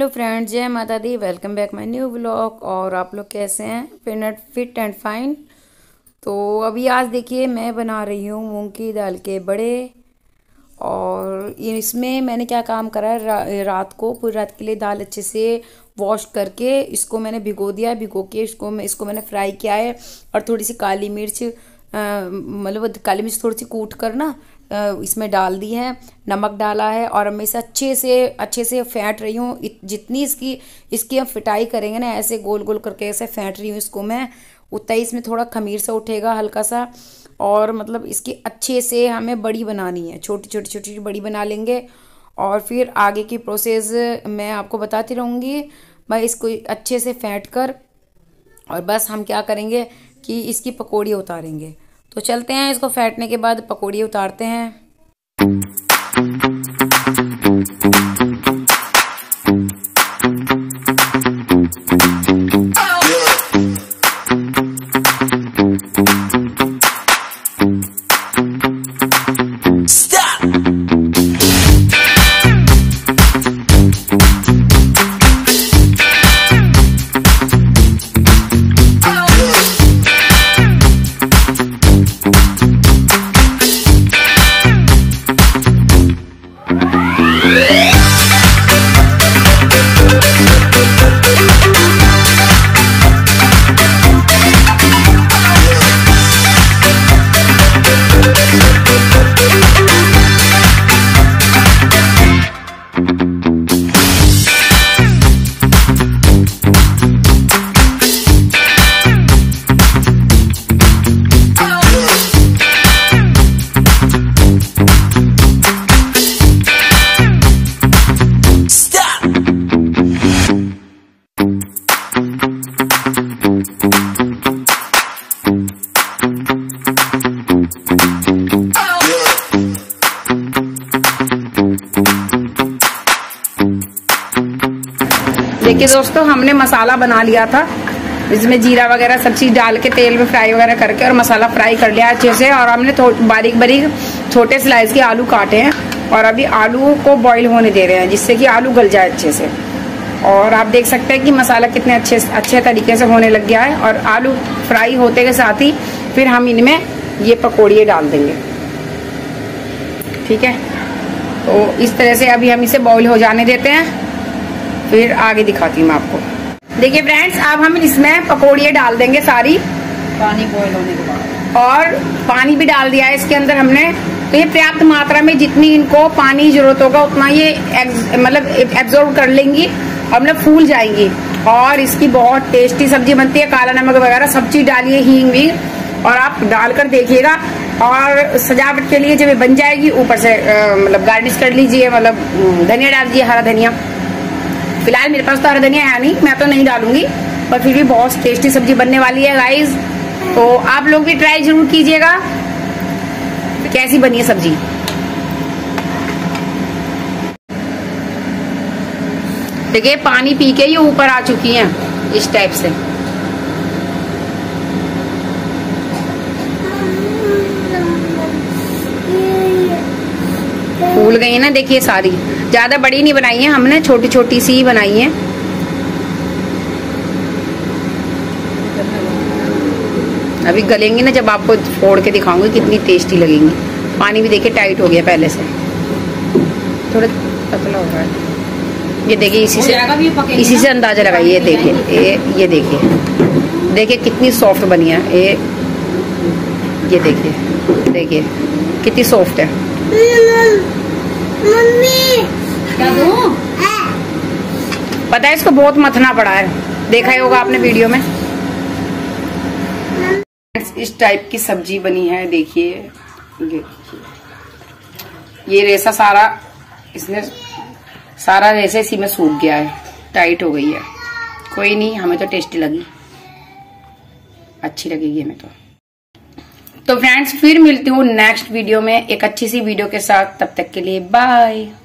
Hello friends, जय माता दी। Welcome back my new vlog. और आप लोग कैसे हैं? Fit and fine. तो अभी आज देखिए मैं बना रही हूँ मूंग की दाल के बड़े। और इसमें मैंने क्या काम करा है, रात को पूरी रात के लिए दाल अच्छे से वॉश करके इसको मैंने भिगो दिया। भिगो के इसको मैंने फ्राई किया है। और थोड़ी सी काली मिर्च, मतलब काली मिर्च थोड़ी सी कूट कर ना इसमें डाल दी है। नमक डाला है और मैं इसे अच्छे से फेंट रही हूँ। जितनी इसकी हम फिटाई करेंगे ना, ऐसे गोल गोल करके ऐसे फेंट रही हूँ इसको मैं, उतना ही इसमें थोड़ा खमीर सा उठेगा हल्का सा। और मतलब इसकी अच्छे से हमें बड़ी बनानी है, छोटी छोटी छोटी बड़ी बना लेंगे। और फिर आगे की प्रोसेस मैं आपको बताती रहूँगी। मैं इसको अच्छे से फेंट कर और बस हम क्या करेंगे कि इसकी पकौड़ी उतारेंगे। तो चलते हैं, इसको फेंटने के बाद पकौड़ी उतारते हैं। देखिए दोस्तों, हमने मसाला बना लिया था। इसमें जीरा वगैरह सब चीज डाल के तेल में फ्राई वगैरह करके और मसाला फ्राई कर लिया अच्छे से। और हमने बारीक बारीक छोटे स्लाइस के आलू काटे हैं और अभी आलू को बॉईल होने दे रहे हैं, जिससे कि आलू गल जाए अच्छे से। और आप देख सकते हैं कि मसाला कितने अच्छे तरीके से होने लग गया है। और आलू फ्राई होते के साथ ही फिर हम इनमें ये पकौड़ियाँ डाल देंगे। ठीक है, तो इस तरह से अभी हम इसे बॉईल हो जाने देते हैं, फिर आगे दिखाती हूँ मैं आपको। देखिए फ्रेंड्स, अब हम इसमें पकौड़ियाँ डाल देंगे सारी, पानी बॉईल होने के बाद। और पानी भी डाल दिया है इसके अंदर हमने। तो ये पर्याप्त मात्रा में जितनी इनको पानी की जरूरत होगा उतना ये मतलब एब्जॉर्ब कर लेंगी और मतलब फूल जाएंगी। और इसकी बहुत टेस्टी सब्जी बनती है। काला नमक वगैरह सब चीज डालिए, हींग भी, और आप डालकर देखिएगा। और सजावट के लिए जब ये बन जाएगी ऊपर से मतलब गार्निश कर लीजिए, मतलब धनिया डाल दीजिए, हरा धनिया। फिलहाल मेरे पास तो हरा धनिया है नहीं, मैं तो नहीं डालूंगी, पर फिर भी बहुत टेस्टी सब्जी बनने वाली है गाइज। तो आप लोग भी ट्राई जरूर कीजिएगा कैसी बनी है सब्जी। देखिए पानी पी के ये ऊपर आ चुकी हैं इस टाइप से। फूल गई है ना, देखिए सारी। ज्यादा बड़ी नहीं बनाई है हमने, छोटी छोटी सी ही बनाई है। अभी गलेंगी ना, जब आपको फोड़ के दिखाऊंगी कितनी टेस्टी लगेंगी। पानी भी देखिए टाइट हो गया पहले से, थोड़ा पतला हो रहा है। ये देखिए इसी से अंदाजा लगाइए। देखिए ये देखिए कितनी सॉफ्ट बनी है ये देखिए कितनी सॉफ्ट है। मम्मी क्या दूं? पता है इसको बहुत मथना पड़ा है, देखा ही होगा आपने वीडियो में। इस टाइप की सब्जी बनी है। देखिए ये रेसा सारा इसने सारा रेसा इसी में सूख गया है, टाइट हो गई है। कोई नहीं, हमें तो टेस्टी लगी, अच्छी लगेगी हमें तो फ्रेंड्स फिर मिलती हूँ नेक्स्ट वीडियो में एक अच्छी सी वीडियो के साथ। तब तक के लिए बाय।